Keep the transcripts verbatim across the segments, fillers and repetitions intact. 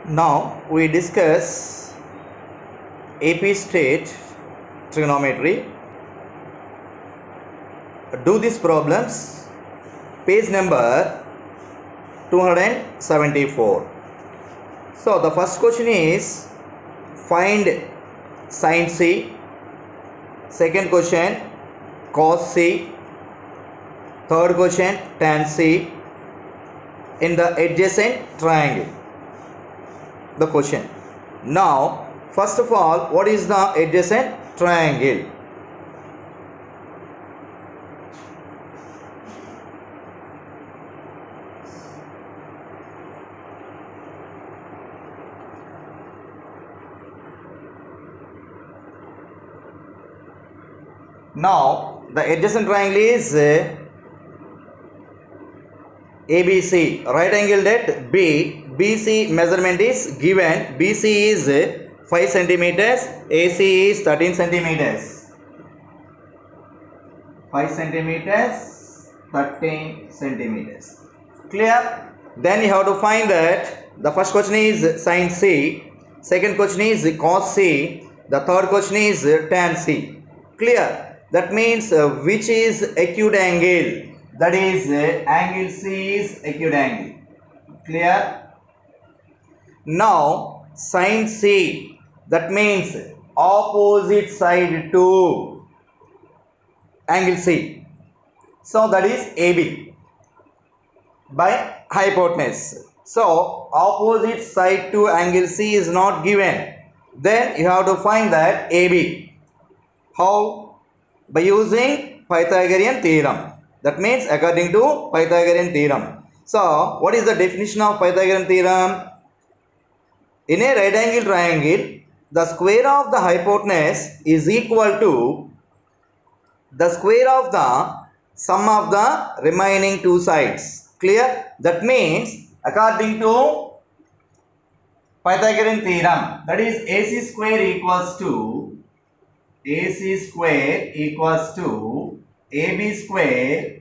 Now we discuss A P state trigonometry. Do these problems. Page number two hundred seventy-four. So the first question is find sin C. Second question cos C. Third question tan C in the adjacent triangle. The question. Now first of all, what is the adjacent triangle? Now the adjacent triangle is uh, A B C, right angled at B. B C measurement is given. B C is uh, five centimeters, A C is thirteen centimeters. five centimeters, thirteen centimeters. Clear? Then you have to find that the first question is sin C, second question is cos C, the third question is tan C. Clear? That means uh, which is acute angle? That is uh, angle C is acute angle. Clear? Now sin C, that means opposite side to angle C. So that is A B by hypotenuse. So opposite side to angle C is not given. Then you have to find that A B. How? By using Pythagorean theorem. That means according to Pythagorean theorem. So what is the definition of Pythagorean theorem? In a right angle triangle, the square of the hypotenuse is equal to the square of the sum of the remaining two sides. Clear? That means according to Pythagorean theorem, that is A C square equals to A C square equals to A B square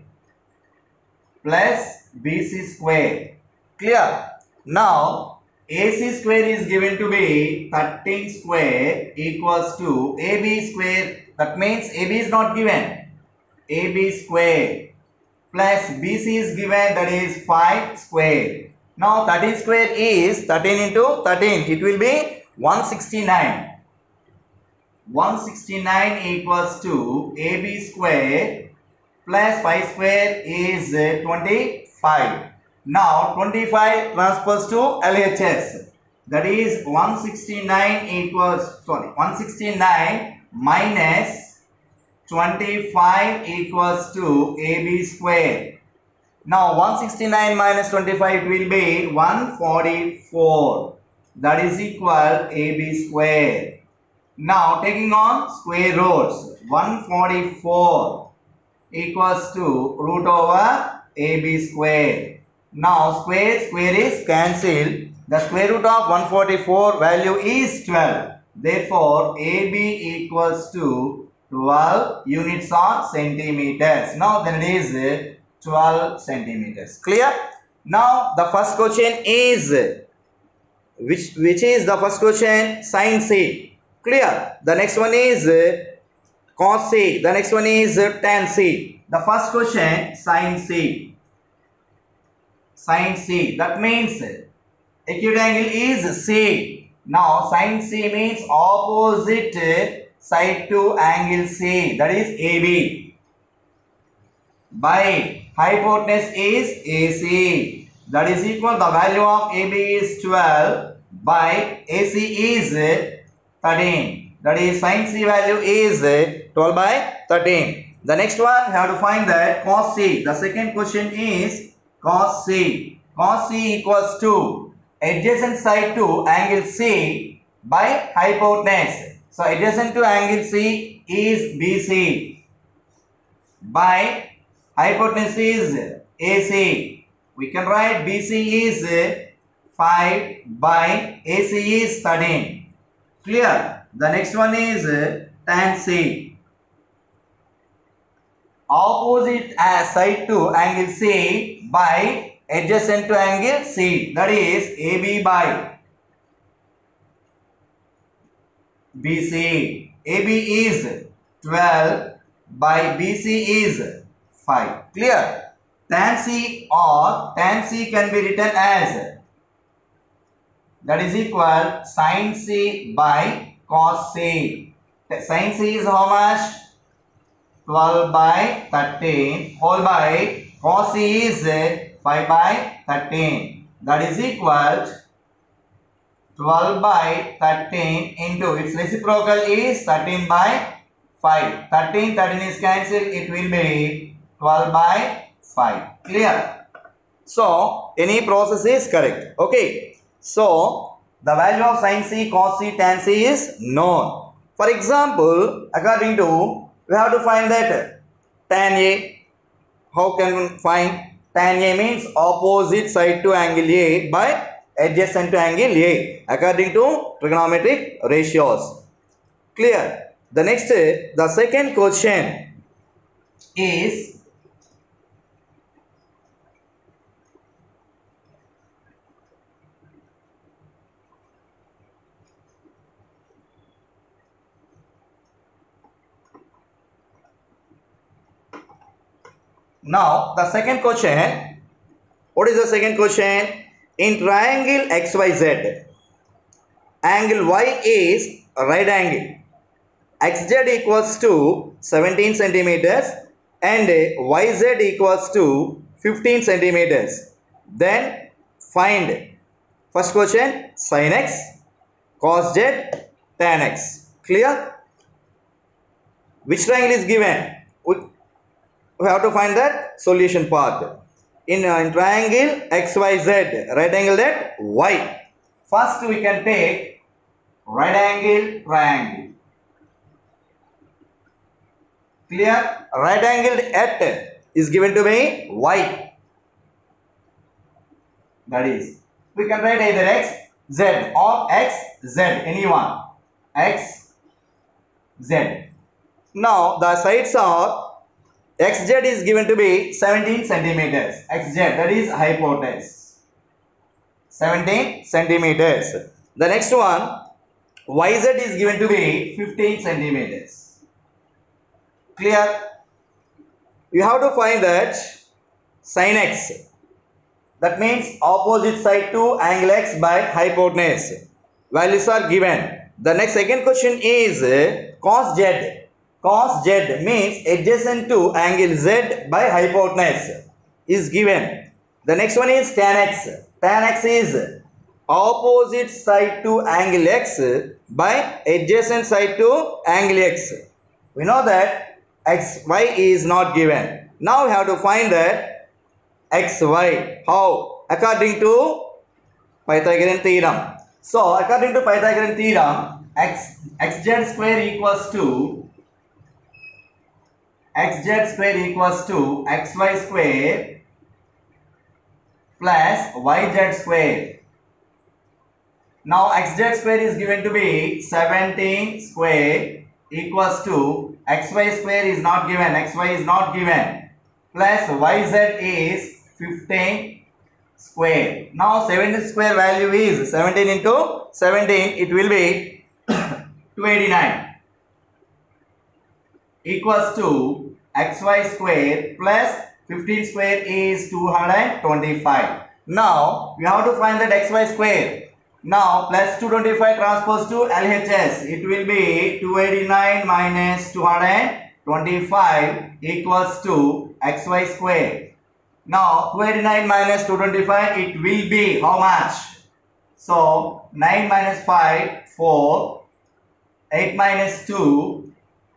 plus B C square. Clear? Now A C square is given to be thirteen square equals to A B square. That means A B is not given. A B square plus B C is given, that is five square. Now thirteen square is thirteen into thirteen. It will be one hundred sixty-nine. one hundred sixty-nine equals to A B square plus five square is twenty-five. Now twenty-five transfers to L H S. That is one hundred sixty-nine equals, sorry, one hundred sixty-nine minus twenty-five equals to A B square. Now one hundred sixty-nine minus twenty-five, it will be one hundred forty-four. That is equal A B square. Now taking on square roots, one hundred forty-four equals to root over A B square. Now square square is cancelled. The square root of one hundred forty-four value is twelve. Therefore A B equals to twelve units on centimeters. Now then it is twelve centimeters. Clear? Now the first question is which which is the first question? Sin C. Clear? The next one is uh, cos C. The next one is uh, tan C. The first question sin C. Sin C. That means acute angle is C. Now sin C means opposite side to angle C. That is A B. By hypotenuse is A C. That is equal, the value of A B is twelve by A C is thirteen. That is sin C value is twelve by thirteen. The next one you have to find that cos C. The second question is cos C. Cos C equals to adjacent side to angle C by hypotenuse. So adjacent to angle C is B C by hypotenuse is A C. We can write B C is five by A C is thirteen. Clear? The next one is tan C. Opposite side to angle C by adjacent to angle C, that is A B by B C. A B is twelve by B C is five. Clear? Tan C or tan C can be written as, that is equal sin C by cos C. Sin C is how much? twelve by thirteen whole by cos C is five by thirteen. That is equal twelve by thirteen into its reciprocal is thirteen by five. thirteen, thirteen is cancelled. It will be twelve by five. Clear? So, any process is correct. Okay. So, the value of sin C, cos C, tan C is known. For example, according to, we have to find that tan A. How can we find? Tan A means opposite side to angle A by adjacent to angle A according to trigonometric ratios. Clear? The next, the second question is, now the second question, what is the second question? In triangle X Y Z, angle Y is right angle. X Z equals to seventeen centimeters and Y Z equals to fifteen centimeters. Then find, first question, sin X, cos Z, tan X. Clear? Which triangle is given? We have to find that solution part. In, uh, in triangle X Y Z, right angle at Y. First we can take right angle triangle. Clear? Right angled at is given to be Y. That is, we can write either X, Z or X, Z, anyone. X, Z. Now the sides are, X Z is given to be seventeen centimeters. X Z, that is hypotenuse. seventeen centimeters. The next one, Y Z is given to be fifteen centimeters. Clear? You have to find that sin X. That means opposite side to angle X by hypotenuse. Values are given. The next second question is cos Z. Cos Z means adjacent to angle Z by hypotenuse is given. The next one is tan X. Tan X is opposite side to angle X by adjacent side to angle X. We know that X Y is not given. Now we have to find that X Y. How? According to Pythagorean theorem. So according to Pythagorean theorem, X, xz square equals to xz square equals to xy square plus yz square. Now xz square is given to be seventeen square equals to xy square is not given, xy is not given, plus yz is fifteen square. Now seventeen square value is seventeen into seventeen, it will be two eighty-nine equals to xy square plus fifteen square is two hundred twenty-five. Now we have to find that xy square. Now plus two hundred twenty-five transpose to L H S, it will be two eighty-nine minus two hundred twenty-five equals to xy square. Now two eighty-nine minus two hundred twenty-five, it will be how much? So nine minus five, four, eight minus two,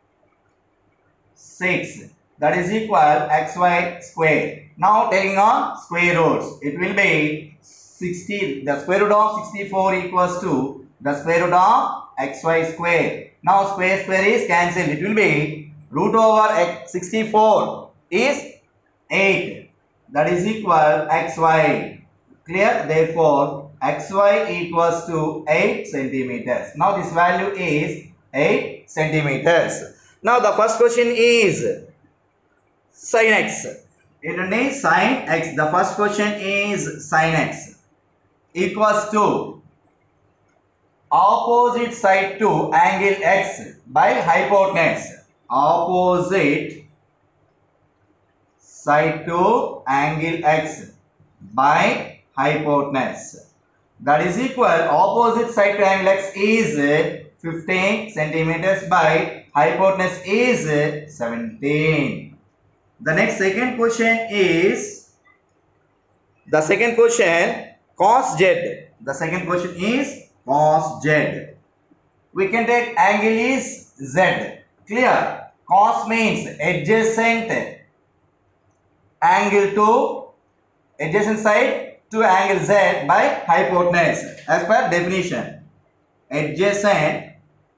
six. That is equal xy square. Now taking on square roots, it will be sixty. The square root of sixty-four equals to the square root of xy square. Now square square is cancelled. It will be root over sixty-four is eight. That is equal xy. Clear? Therefore xy equals to eight centimeters. Now this value is eight centimeters. Now the first question is sin x. It is sin x. The first question is sin x equals to opposite side to angle x by hypotenuse. Opposite side to angle x by hypotenuse. That is equal, opposite side to angle x is fifteen centimeters by hypotenuse is seventeen. The next second question is, the second question cos z. The second question is cos z. We can take angle is z. Clear? Cos means adjacent angle to adjacent side to angle z by hypotenuse as per definition. Adjacent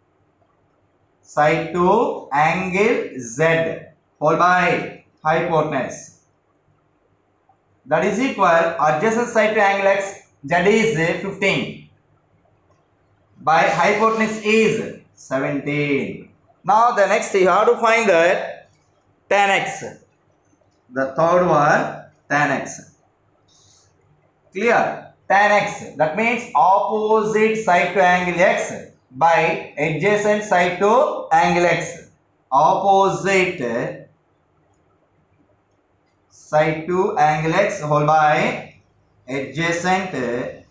side to angle z whole by hypotenuse. That is equal, adjacent side to angle x, z is fifteen by hypotenuse is seventeen. Now the next you have to find that tan x. The third one, tan x. Clear? Tan x, that means opposite side to angle x by adjacent side to angle x. Opposite side to angle x whole by adjacent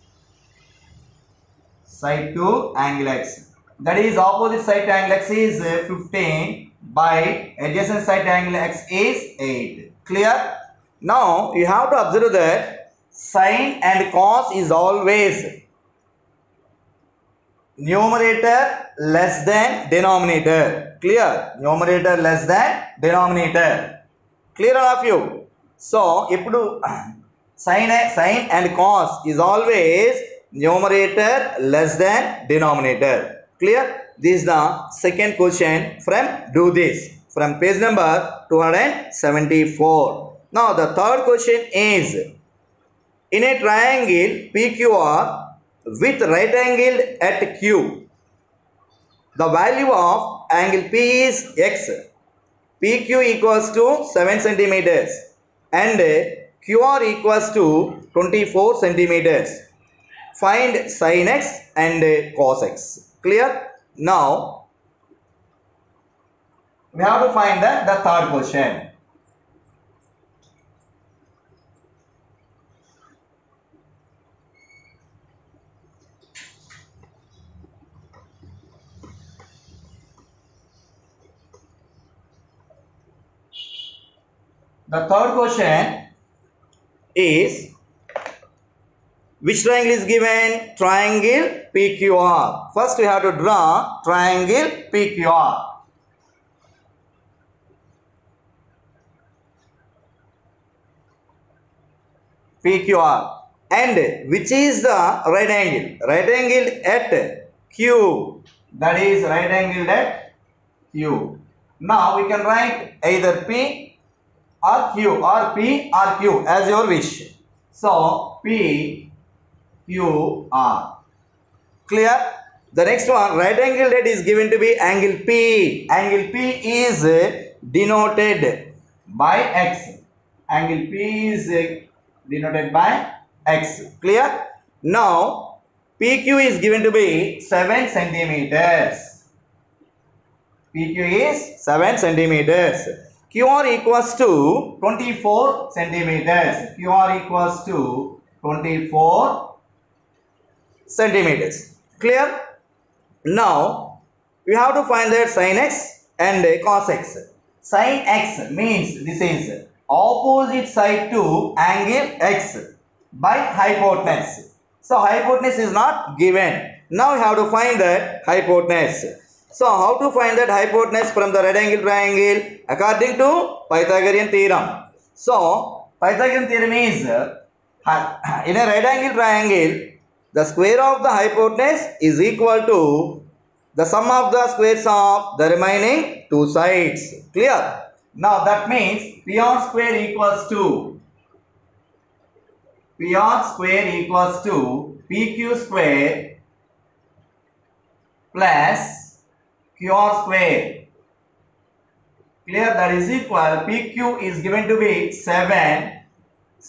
side to angle x. That is, opposite side to angle x is fifteen by adjacent side to angle x is eight. Clear? Now you have to observe that sin and cos is always numerator less than denominator. Clear? Numerator less than denominator. Clear all of you? So, ఇప్పుడు sin, sin and cos is always numerator less than denominator. Clear? This is the second question from do this from page number two hundred seventy-four. Now the third question is, in a triangle P Q R with right angle at Q, the value of angle P is x. P Q equals to seven centimeters and Q R equals to twenty-four centimeters. Find sin x and cos x. Clear? Now we have to find the, the third question. The third question is, which triangle is given? Triangle P Q R. First we have to draw triangle P Q R. P Q R. And which is the right angle? Right angle at Q. That is right angle at Q. Now we can write either P or Q or P or Q as your wish. So P Q R. Clear? The next one, right angle that is given to be angle P. Angle P is denoted by X. Angle P is denoted by X. Clear? Now P Q is given to be seven centimeters. P Q is seven centimeters. Q R equals to twenty-four centimeters. Q R equals to twenty-four centimeters. Clear? Now we have to find that sin x and cos x. Sin x means this is opposite side to angle x by hypotenuse. So hypotenuse is not given. Now we have to find that hypotenuse. So how to find that hypotenuse from the right angle triangle? According to Pythagorean theorem. So Pythagorean theorem is, in a right angle triangle, the square of the hypotenuse is equal to the sum of the squares of the remaining two sides. Clear? Now that means P R square equals to P R square equals to P Q square plus Q R square. Clear? That is equal, P Q is given to be seven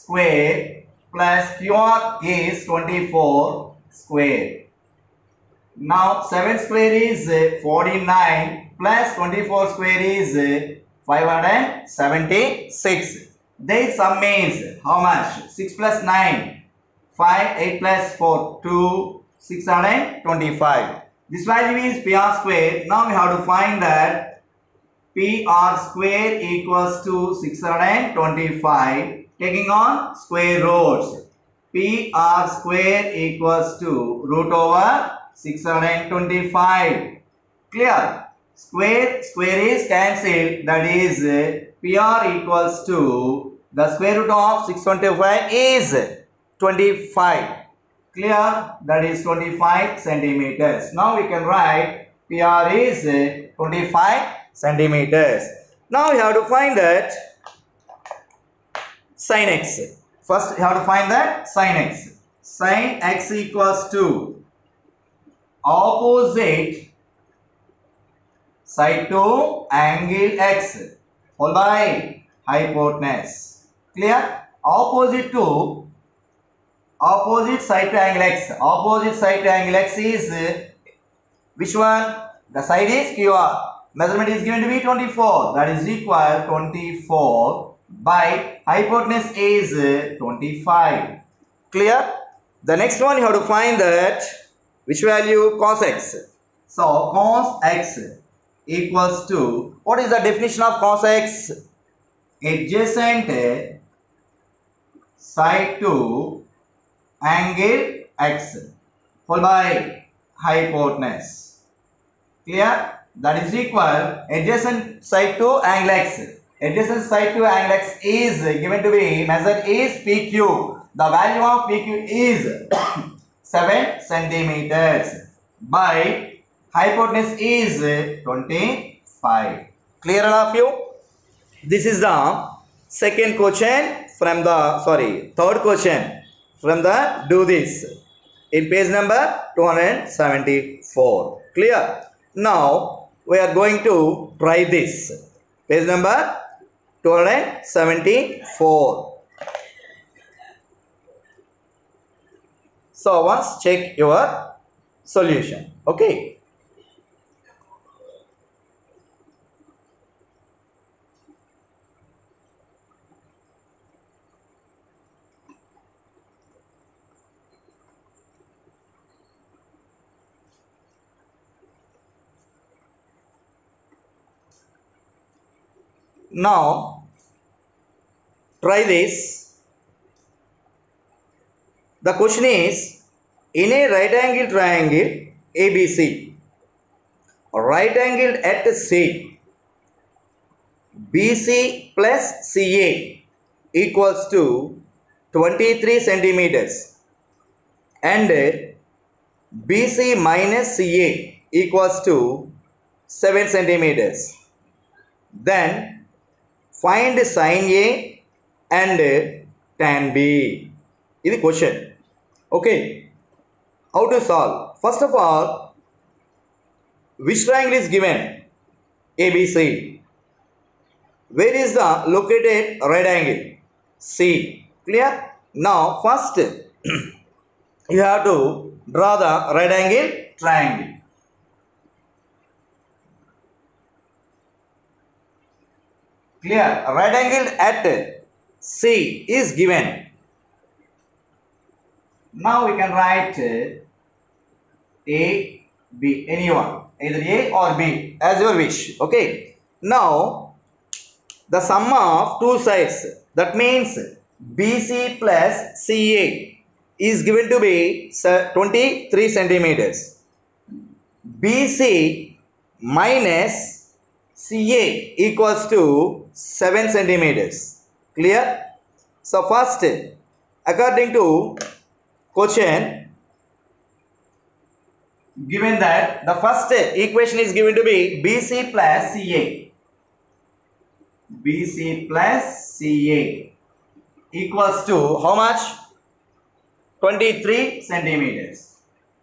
square plus Q R is twenty-four square. Now seven square is uh, forty-nine plus twenty-four square is uh, five hundred seventy-six. Their sum means how much? six plus nine, five, eight plus four, two, six hundred twenty-five. This value is P R square. Now we have to find that P R square equals to six hundred twenty-five, taking on square roots. P R square equals to root over six hundred twenty-five. Clear? Square square is cancelled. That is uh, P R equals to the square root of six hundred twenty-five is twenty-five. Clear? That is twenty-five centimeters. Now we can write P R is uh, twenty-five centimeters. Now we have to find that sin x. First you have to find that sin x. Sin x equals to opposite side to angle x whole by hypotenuse. Clear? Opposite to opposite side to angle x. Opposite side to angle x is uh, which one? The side is Q R. Measurement is given to be twenty-four. That is equal twenty-four by hypotenuse is uh, twenty-five. Clear? The next one you have to find that which value? Cos x. So cos x equals to, what is the definition of cos x? Adjacent side to angle x whole by hypotenuse. Clear? That is equal adjacent side to angle x. Adjacent side to angle x is given to be measured is P Q. The value of P Q is seven centimeters by hypotenuse is twenty-five. Clear all of you? This is the second question from the, sorry, third question from the do this in page number two hundred seventy-four. Clear? Now we are going to try this. Page number two hundred seventy-four. So once check your solution. Okay. Now try this. The question is, in a right angle triangle A B C, right angled at C, B C plus C A equals to twenty-three centimeters and B C minus C A equals to seven centimeters. Then find sin A and tan B. This is the question. Okay. How to solve? First of all, which triangle is given? A B C. Where is the located right angle? C. Clear? Now first you have to draw the right angle triangle. Clear? Right angle at C is given. Now we can write A, B, anyone, either A or B as your wish. Okay. Now the sum of two sides, that means B C plus C A is given to be twenty-three centimeters. B C minus C A equals to seven centimeters. Clear? So first, according to question, given that the first equation is given to be B C plus C A. B C plus C A equals to how much? twenty-three centimeters.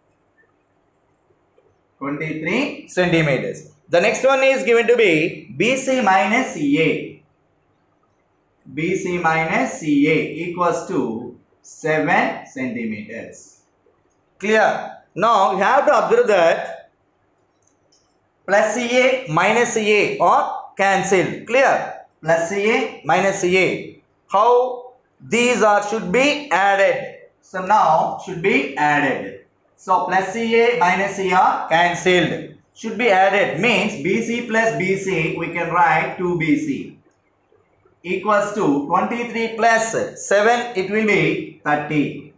twenty-three centimeters. The next one is given to be B C minus C A. B C minus C A equals to seven centimeters. Clear? Now you have to observe that plus C A minus C A are cancelled. Clear? Plus C A minus C A. How these are should be added. So now should be added. So plus C A minus C A are cancelled. Should be added means B C plus B C we can write two B C equals to twenty-three plus seven, it will be thirty.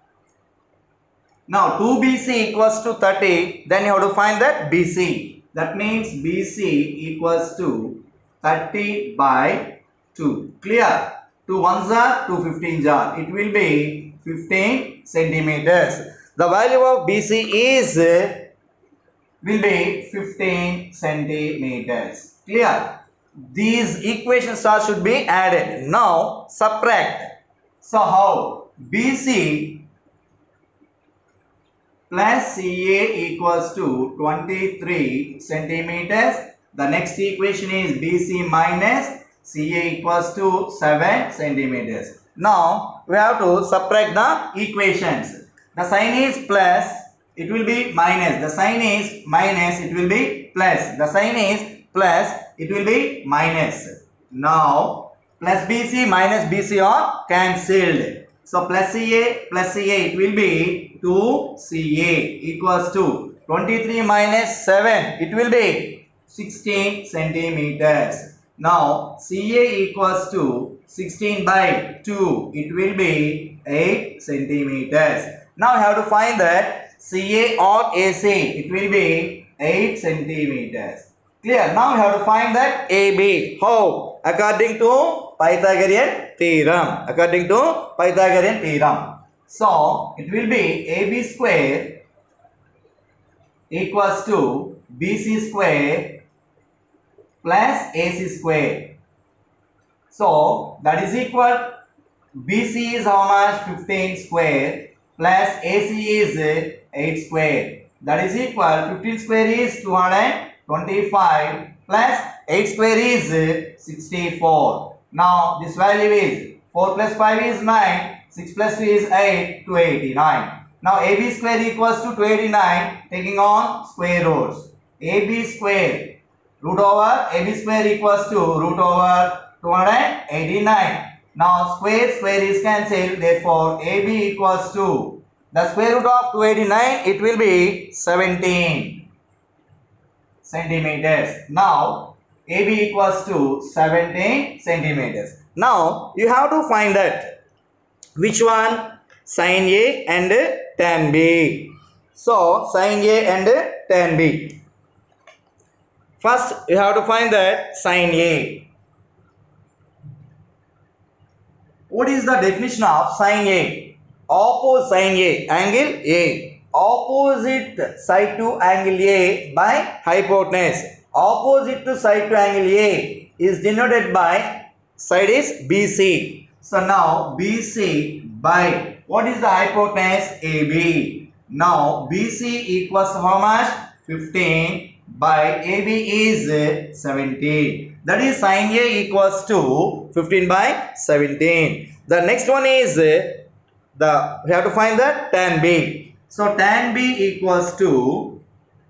Now two B C equals to thirty, then you have to find that B C. That means B C equals to thirty by two. Clear? two ones are two fifteens are. It will be fifteen centimeters. The value of B C is will be fifteen centimeters. Clear? These equations are should be added. Now subtract. So how? B C plus C A equals to twenty-three centimeters. The next equation is B C minus C A equals to seven centimeters. Now we have to subtract the equations. The sign is plus, it will be minus. The sign is minus, it will be plus. The sign is plus, it will be minus. Now plus B C minus B C are cancelled. So plus C A plus C A, it will be two C A equals to twenty-three minus seven, it will be sixteen centimeters. Now C A equals to sixteen by two, it will be eight centimeters. Now you have to find that C A or A C, it will be eight centimeters. Clear? Now you have to find that A B. How? According to Pythagorean theorem. According to Pythagorean theorem. So it will be A B square equals to B C square plus A C square. So that is equal, B C is how much? fifteen square plus A C is eight square. That is equal, fifteen square is two hundred twenty-five plus eight square is sixty-four. Now this value is four plus five is nine, six plus two is eight, two hundred eighty-nine. Now A B square equals to two hundred eighty-nine, taking on square roots. A B square root over A B square equals to root over two hundred eighty-nine. Now square square is cancelled, therefore A B equals to the square root of two hundred eighty-nine, it will be seventeen centimeters. Now A B equals to seventeen centimeters. Now you have to find that which one? Sin A and tan B. So sin A and tan B. First you have to find that sin A. What is the definition of sin A? Opposite sin A, angle A. Opposite side to angle A by hypotenuse. Opposite to side to angle A is denoted by side is B C. So now B C by what is the hypotenuse? A B. Now B C equals to how much? fifteen by A B is seventeen. That is sin A equals to fifteen by seventeen. The next one is the we have to find that tan B. So tan B equals to,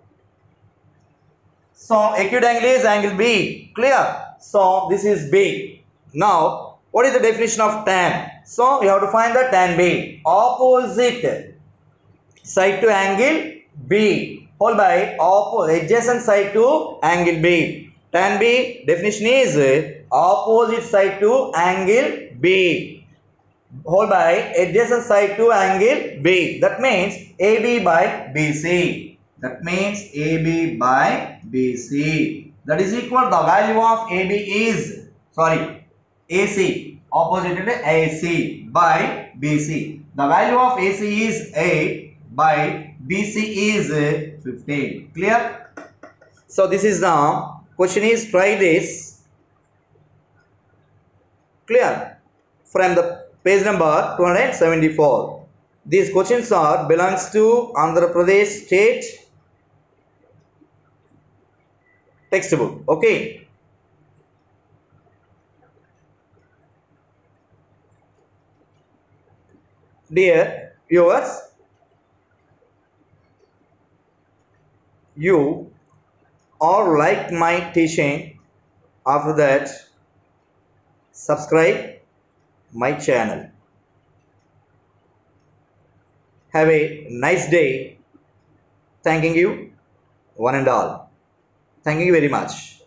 so acute angle is angle B. Clear? So this is B. Now what is the definition of tan? So you have to find the tan B. Opposite side to angle B whole by opposite adjacent side to angle B. Tan B definition is opposite side to angle B whole by adjacent side to angle B. That means A B by B C. That means A B by B C. That is equal, the value of A B is, sorry, A C. Opposite to A C by B C. The value of A C is eight by B C is fifteen. Clear? So this is the question is, try this. Clear? From the page number two hundred seventy-four. These questions are belongs to Andhra Pradesh state textbook. Okay. Dear viewers, you all like my teaching, after that subscribe my channel. Have a nice day. Thanking you one and all. Thank you very much.